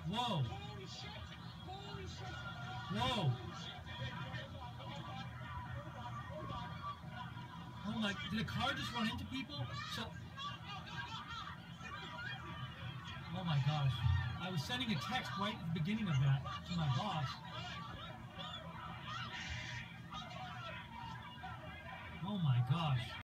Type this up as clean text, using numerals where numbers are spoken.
Whoa. Whoa. Oh my, did a car just run into people? So, oh my gosh. I was sending a text right at the beginning of that to my boss. Oh my gosh.